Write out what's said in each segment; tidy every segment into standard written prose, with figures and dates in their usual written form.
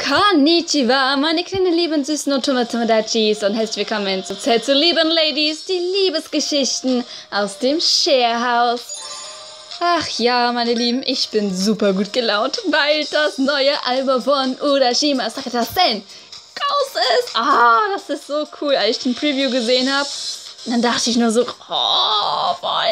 Konnichiwa, meine kleinen lieben süßen und Tomatodachis und herzlich willkommen zu Zeit zu lieben Ladies, die Liebesgeschichten aus dem Sharehouse. Ach ja, meine Lieben, ich bin super gut gelaunt, weil das neue Album von Urashima Sakata-sen raus ist. Das ist so cool, als ich den Preview gesehen habe. Und dann dachte ich nur so, voll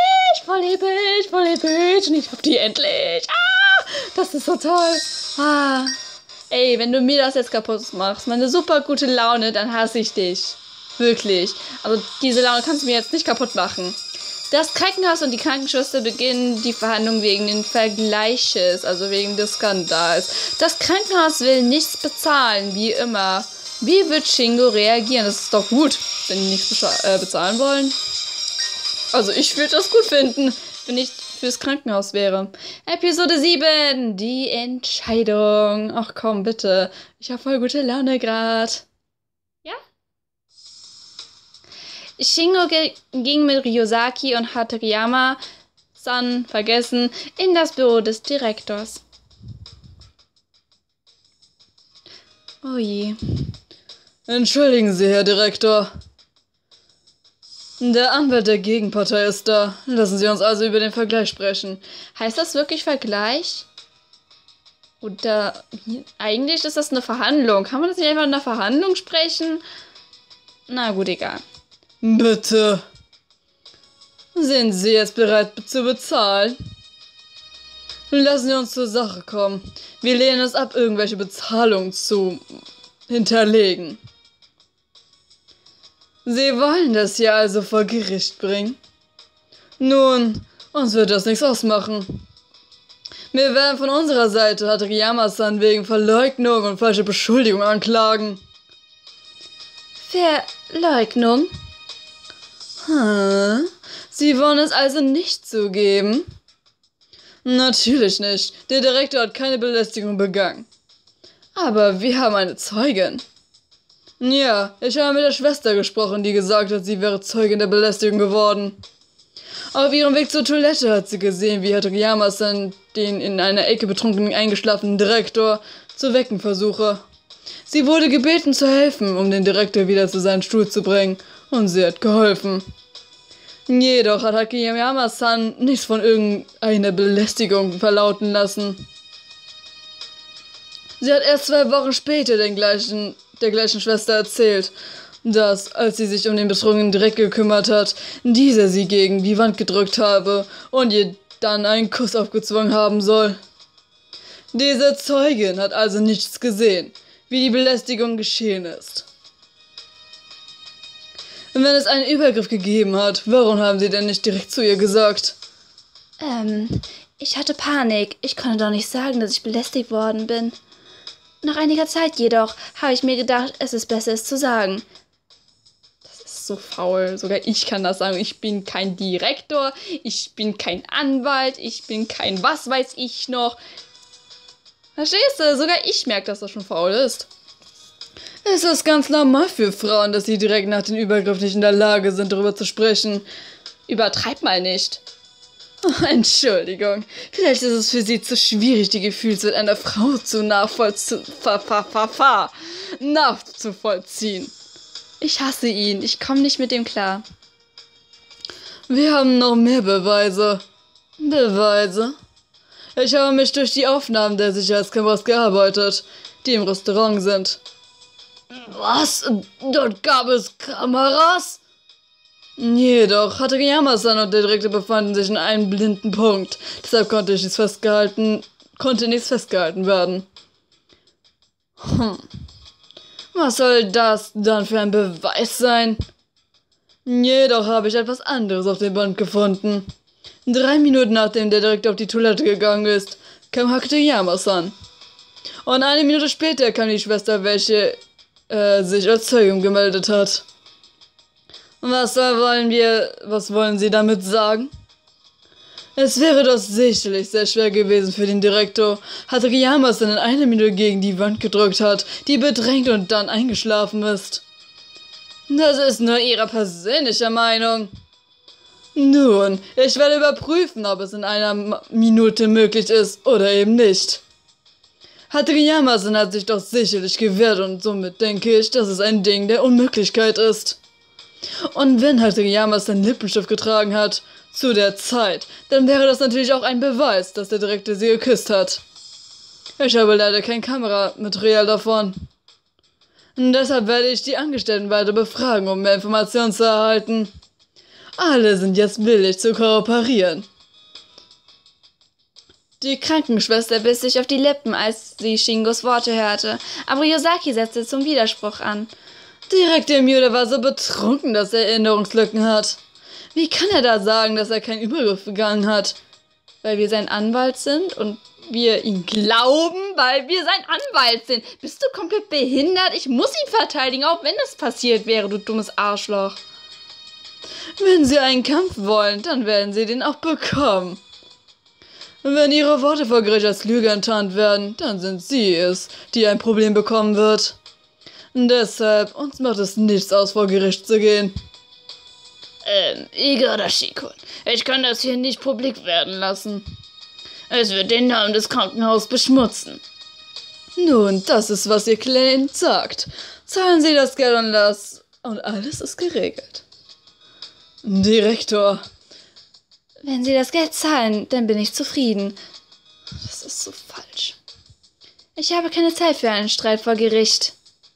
episch. Und ich hab die endlich. Das ist so toll. Ey, wenn du mir das jetzt kaputt machst, meine super gute Laune, dann hasse ich dich. Wirklich. Also diese Laune kannst du mir jetzt nicht kaputt machen. Das Krankenhaus und die Krankenschwester beginnen die Verhandlungen wegen den Vergleiches, also wegen des Skandals. Das Krankenhaus will nichts bezahlen, wie immer. Wie wird Shingo reagieren? Das ist doch gut, wenn die nichts bezahlen wollen. Also ich würde das gut finden, wenn ich fürs Krankenhaus wäre. Episode 7, die Entscheidung. Ach komm, bitte. Ich habe voll gute Laune gerade. Ja? Shingo ging mit Ryosaki und Hatoriyama-san, vergessen, in das Büro des Direktors. Oh je. Entschuldigen Sie, Herr Direktor. Der Anwalt der Gegenpartei ist da. Lassen Sie uns also über den Vergleich sprechen. Heißt das wirklich Vergleich? Oder eigentlich ist das eine Verhandlung. Kann man das nicht einfach in einer Verhandlung sprechen? Na gut, egal. Bitte. Sind Sie jetzt bereit zu bezahlen? Lassen Sie uns zur Sache kommen. Wir lehnen es ab, irgendwelche Bezahlungen zu hinterlegen. Sie wollen das hier also vor Gericht bringen? Nun, uns wird das nichts ausmachen. Wir werden von unserer Seite Hatoriyama-san wegen Verleugnung und falsche Beschuldigung anklagen. Verleugnung? Sie wollen es also nicht zugeben? Natürlich nicht. Der Direktor hat keine Belästigung begangen. Aber wir haben eine Zeugin. Ja, ich habe mit der Schwester gesprochen, die gesagt hat, sie wäre Zeugin der Belästigung geworden. Auf ihrem Weg zur Toilette hat sie gesehen, wie Hatoriyama-san den in einer Ecke betrunkenen eingeschlafenen Direktor zu wecken versuche. Sie wurde gebeten zu helfen, um den Direktor wieder zu seinem Stuhl zu bringen, und sie hat geholfen. Jedoch hat Hatoriyama-san nichts von irgendeiner Belästigung verlauten lassen. Sie hat erst 2 Wochen später der gleichen Schwester erzählt, dass, als sie sich um den betrunkenen Direkt gekümmert hat, dieser sie gegen die Wand gedrückt habe und ihr dann einen Kuss aufgezwungen haben soll. Diese Zeugin hat also nichts gesehen, wie die Belästigung geschehen ist. Und wenn es einen Übergriff gegeben hat, warum haben Sie denn nicht direkt zu ihr gesagt? Ich hatte Panik. Ich konnte doch nicht sagen, dass ich belästigt worden bin. Nach einiger Zeit jedoch habe ich mir gedacht, es ist besser, es zu sagen. Das ist so faul. Sogar ich kann das sagen. Ich bin kein Direktor, ich bin kein Anwalt, ich bin kein was weiß ich noch. Verstehst du? Sogar ich merke, dass das schon faul ist. Es ist ganz normal für Frauen, dass sie direkt nach dem Übergriff nicht in der Lage sind, darüber zu sprechen. Übertreib mal nicht. Oh, Entschuldigung, vielleicht ist es für Sie zu schwierig, die Gefühlswelt einer Frau nachzuvollziehen. Ich hasse ihn, ich komme nicht mit dem klar. Wir haben noch mehr Beweise. Beweise? Ich habe mich durch die Aufnahmen der Sicherheitskameras gearbeitet, die im Restaurant sind. Was? Dort gab es Kameras? Jedoch, Hatoriyama-san und der Direktor befanden sich in einem blinden Punkt. Deshalb konnte nichts festgehalten werden. Was soll das dann für ein Beweis sein? Jedoch habe ich etwas anderes auf dem Band gefunden. 3 Minuten nachdem der Direktor auf die Toilette gegangen ist, kam Hatoriyama-san. Und 1 Minute später kam die Schwester, welche sich als Zeugin gemeldet hat. Was wollen Sie damit sagen? Es wäre doch sicherlich sehr schwer gewesen für den Direktor, Hatoriyama-san in 1 Minute gegen die Wand gedrückt hat, die bedrängt und dann eingeschlafen ist. Das ist nur Ihre persönliche Meinung. Nun, ich werde überprüfen, ob es in 1 Minute möglich ist oder eben nicht. Hatagiyama-san hat sich doch sicherlich gewehrt und somit denke ich, dass es ein Ding der Unmöglichkeit ist. Und wenn Hatagiyama-san Lippenstift getragen hat, zu der Zeit, dann wäre das natürlich auch ein Beweis, dass der Direktor sie geküsst hat. Ich habe leider kein Kameramaterial davon. Und deshalb werde ich die Angestellten weiter befragen, um mehr Informationen zu erhalten. Alle sind jetzt willig zu kooperieren. Die Krankenschwester biss sich auf die Lippen, als sie Shingos Worte hörte, aber Yosaki setzte zum Widerspruch an. Direktor Miura war so betrunken, dass er Erinnerungslücken hat. Wie kann er da sagen, dass er keinen Übergriff begangen hat? Weil wir sein Anwalt sind und wir ihn glauben, weil wir sein Anwalt sind. Bist du komplett behindert? Ich muss ihn verteidigen, auch wenn das passiert wäre, du dummes Arschloch. Wenn sie einen Kampf wollen, dann werden sie den auch bekommen. Wenn ihre Worte vor Gericht als Lüge enttarnt werden, dann sind sie es, die ein Problem bekommen wird. Deshalb, uns macht es nichts aus, vor Gericht zu gehen. Igarashi-kun, ich kann das hier nicht publik werden lassen. Es wird den Namen des Krankenhauses beschmutzen. Nun, das ist, was Ihr Klient sagt. Zahlen Sie das Geld und alles ist geregelt. Direktor. Wenn Sie das Geld zahlen, dann bin ich zufrieden. Das ist so falsch. Ich habe keine Zeit für einen Streit vor Gericht.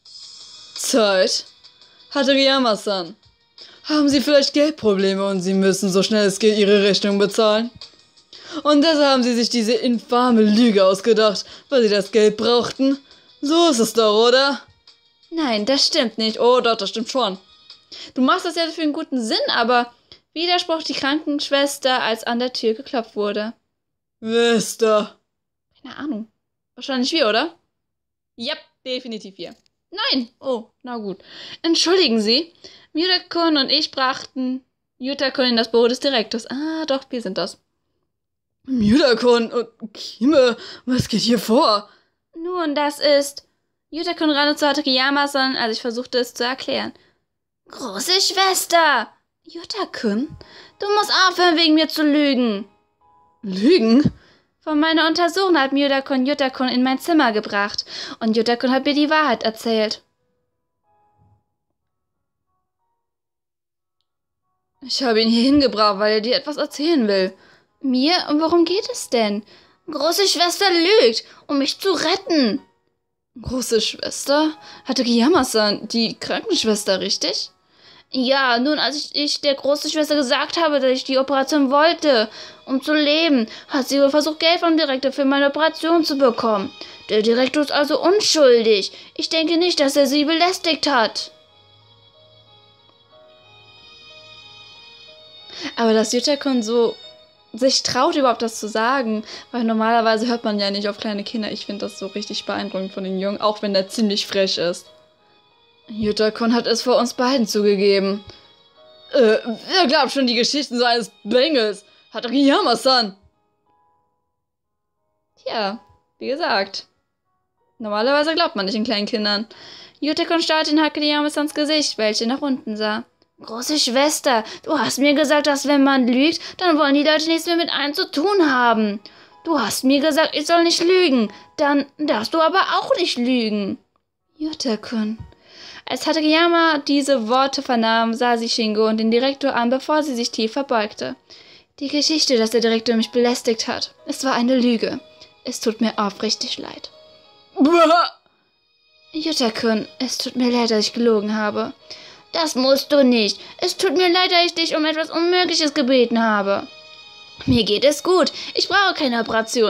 Zeit? Hatagiyama-san. Haben Sie vielleicht Geldprobleme und Sie müssen so schnell es geht Ihre Rechnung bezahlen? Und deshalb haben Sie sich diese infame Lüge ausgedacht, weil Sie das Geld brauchten? So ist es doch, oder? Nein, das stimmt nicht. Oh doch, das stimmt schon. Du machst das ja für einen guten Sinn, aber widersprach die Krankenschwester, als an der Tür geklopft wurde. Wer ist da? Keine Ahnung. Wahrscheinlich wir, oder? Ja, definitiv wir. Nein. Oh, na gut. Entschuldigen Sie. Miura-kun und ich brachten Yuta-kun in das Büro des Direktors. Ah, doch, wir sind das. Miura-kun und Kime, was geht hier vor? Nun, das ist... Yuta-kun rannte zu Hatagiyama-san, als ich versuchte, es zu erklären. Große Schwester! Yuta-kun? Du musst aufhören, wegen mir zu lügen. Lügen? Von meiner Untersuchung hat Miura-kun Yuta-kun in mein Zimmer gebracht und Yuta-kun hat mir die Wahrheit erzählt. Ich habe ihn hier hingebracht, weil er dir etwas erzählen will. Mir? Und worum geht es denn? Große Schwester lügt, um mich zu retten. Große Schwester? Hatagiyama-san, die Krankenschwester, richtig? Ja, nun, als ich der großen Schwester gesagt habe, dass ich die Operation wollte, um zu leben, hat sie wohl versucht, Geld vom Direktor für meine Operation zu bekommen. Der Direktor ist also unschuldig. Ich denke nicht, dass er sie belästigt hat. Aber dass Yuta-kun so sich traut, überhaupt das zu sagen, weil normalerweise hört man ja nicht auf kleine Kinder. Ich finde das so richtig beeindruckend von den Jungen, auch wenn der ziemlich frech ist. Yuta-kun hat es vor uns beiden zugegeben. Wer glaubt schon die Geschichten so eines Bengels? Hatagiyama-san! Tja, wie gesagt. Normalerweise glaubt man nicht in kleinen Kindern. Yuta-kun starrte in Hatagiyama-sans Gesicht, welche nach unten sah. Große Schwester, du hast mir gesagt, dass wenn man lügt, dann wollen die Leute nichts mehr mit einem zu tun haben. Du hast mir gesagt, ich soll nicht lügen. Dann darfst du aber auch nicht lügen. Yuta-kun. Als Hatagiyama diese Worte vernahm, sah sie Shingo und den Direktor an, bevor sie sich tief verbeugte. Die Geschichte, dass der Direktor mich belästigt hat, es war eine Lüge. Es tut mir aufrichtig leid. Yuta-kun, es tut mir leid, dass ich gelogen habe. Das musst du nicht. Es tut mir leid, dass ich dich um etwas Unmögliches gebeten habe. Mir geht es gut. Ich brauche keine Operation.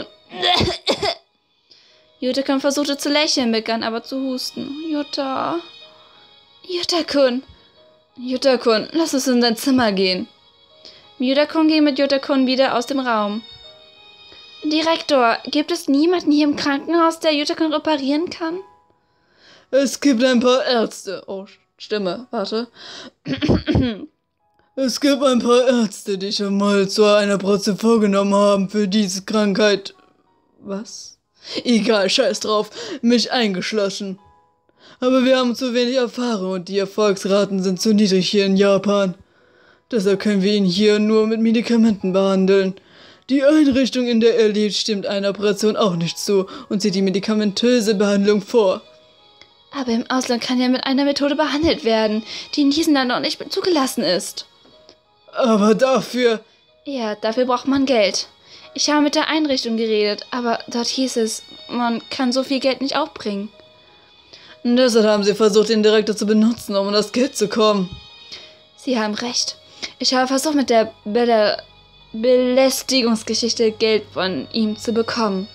Yuta-kun versuchte zu lächeln, begann aber zu husten. Yuta-kun, lass uns in dein Zimmer gehen. Yuta-kun ging mit Yuta-kun wieder aus dem Raum. Direktor, gibt es niemanden hier im Krankenhaus, der Yuta-kun operieren kann? Es gibt ein paar Ärzte. Oh, Stimme, warte. Es gibt ein paar Ärzte, die schon mal zu einer Operation vorgenommen haben für diese Krankheit. Was? Egal, scheiß drauf, mich eingeschlossen. Aber wir haben zu wenig Erfahrung und die Erfolgsraten sind zu niedrig hier in Japan. Deshalb können wir ihn hier nur mit Medikamenten behandeln. Die Einrichtung, in der er lebt, stimmt einer Operation auch nicht zu und zieht die medikamentöse Behandlung vor. Aber im Ausland kann er mit einer Methode behandelt werden, die in diesem Land noch nicht zugelassen ist. Aber dafür... Ja, dafür braucht man Geld. Ich habe mit der Einrichtung geredet, aber dort hieß es, man kann so viel Geld nicht aufbringen. Und deshalb haben sie versucht, den Direktor zu benutzen, um an das Geld zu kommen. Sie haben recht. Ich habe versucht, mit der Belästigungsgeschichte Geld von ihm zu bekommen.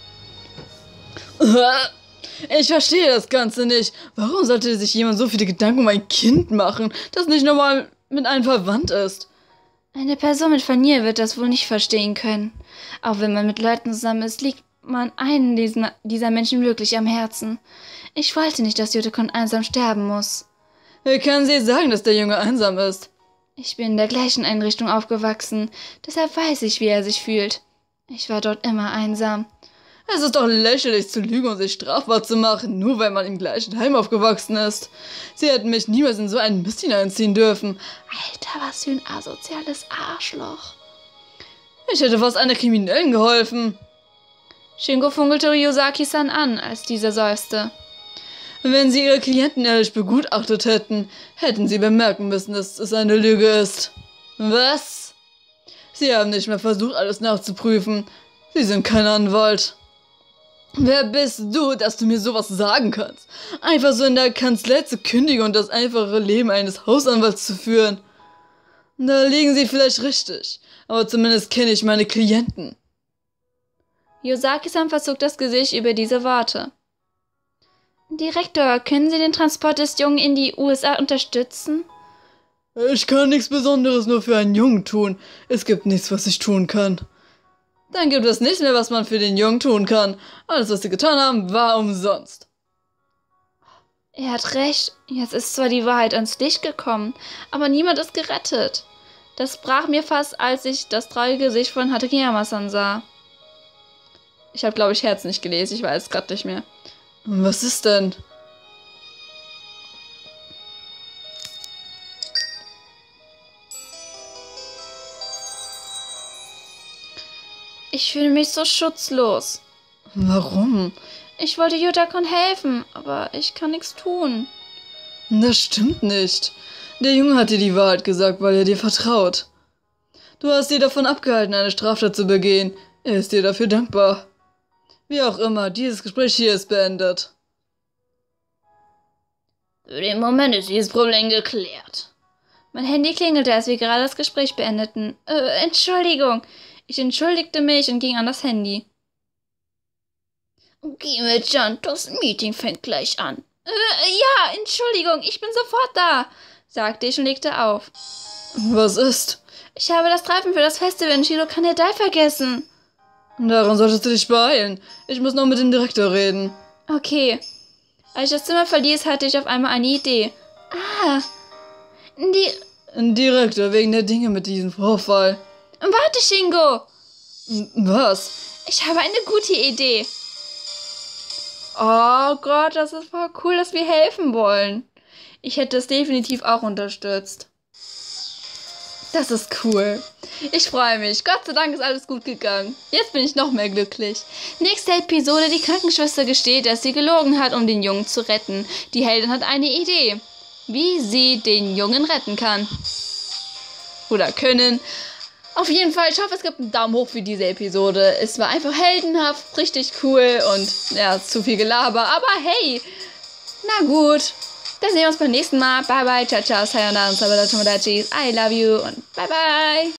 Ich verstehe das Ganze nicht. Warum sollte sich jemand so viele Gedanken um ein Kind machen, das nicht normal mit einem verwandt ist? Eine Person mit Familie wird das wohl nicht verstehen können. Auch wenn man mit Leuten zusammen ist, liegt man einen dieser Menschen wirklich am Herzen. Ich wollte nicht, dass Yotokon einsam sterben muss. Wie können Sie sagen, dass der Junge einsam ist? Ich bin in der gleichen Einrichtung aufgewachsen, deshalb weiß ich, wie er sich fühlt. Ich war dort immer einsam. Es ist doch lächerlich zu lügen und sich strafbar zu machen, nur weil man im gleichen Heim aufgewachsen ist. Sie hätten mich niemals in so einen Mist hineinziehen dürfen. Alter, was für ein asoziales Arschloch. Ich hätte fast einer Kriminellen geholfen. Shingo funkelte Ryosaki-san an, als dieser seufzte. Wenn Sie Ihre Klienten ehrlich begutachtet hätten, hätten Sie bemerken müssen, dass es eine Lüge ist. Was? Sie haben nicht mehr versucht, alles nachzuprüfen. Sie sind kein Anwalt. Wer bist du, dass du mir sowas sagen kannst? Einfach so in der Kanzlei zu kündigen und das einfache Leben eines Hausanwalts zu führen. Da liegen Sie vielleicht richtig, aber zumindest kenne ich meine Klienten. Yosaki-san verzog das Gesicht über diese Worte. Direktor, können Sie den Transport des Jungen in die USA unterstützen? Ich kann nichts Besonderes nur für einen Jungen tun. Es gibt nichts, was ich tun kann. Dann gibt es nichts mehr, was man für den Jungen tun kann. Alles, was sie getan haben, war umsonst. Er hat recht. Jetzt ist zwar die Wahrheit ans Licht gekommen, aber niemand ist gerettet. Das brach mir fast, als ich das traurige Gesicht von Hatakeyama-san sah. Ich habe, glaube ich, Herz nicht gelesen. Ich weiß es gerade nicht mehr. Was ist denn? Ich fühle mich so schutzlos. Warum? Ich wollte Yotokon helfen, aber ich kann nichts tun. Das stimmt nicht. Der Junge hat dir die Wahrheit gesagt, weil er dir vertraut. Du hast dir davon abgehalten, eine Straftat zu begehen. Er ist dir dafür dankbar. Wie auch immer, dieses Gespräch hier ist beendet. Für den Moment ist dieses Problem geklärt. Mein Handy klingelte, als wir gerade das Gespräch beendeten. Entschuldigung. Ich entschuldigte mich und ging an das Handy. Geh mit John, das Meeting fängt gleich an. Ja, Entschuldigung, ich bin sofort da, sagte ich und legte auf. Was ist? Ich habe das Treffen für das Festival in Shirokanedai vergessen. Daran solltest du dich beeilen. Ich muss noch mit dem Direktor reden. Okay. Als ich das Zimmer verließ, hatte ich auf einmal eine Idee. Direktor, wegen der Dinge mit diesem Vorfall. Warte, Shingo! Was? Ich habe eine gute Idee. Oh Gott, das ist voll cool, dass wir helfen wollen. Ich hätte es definitiv auch unterstützt. Das ist cool. Ich freue mich. Gott sei Dank ist alles gut gegangen. Jetzt bin ich noch mehr glücklich. Nächste Episode, die Krankenschwester gesteht, dass sie gelogen hat, um den Jungen zu retten. Die Heldin hat eine Idee, wie sie den Jungen retten kann. Oder können. Auf jeden Fall, ich hoffe, es gibt einen Daumen hoch für diese Episode. Es war einfach heldenhaft, richtig cool und ja, zu viel Gelaber. Aber hey, na gut. Dann sehen wir uns beim nächsten Mal. Bye bye, ciao, ciao, sayonara und sabada tomodachi. I love you und bye bye.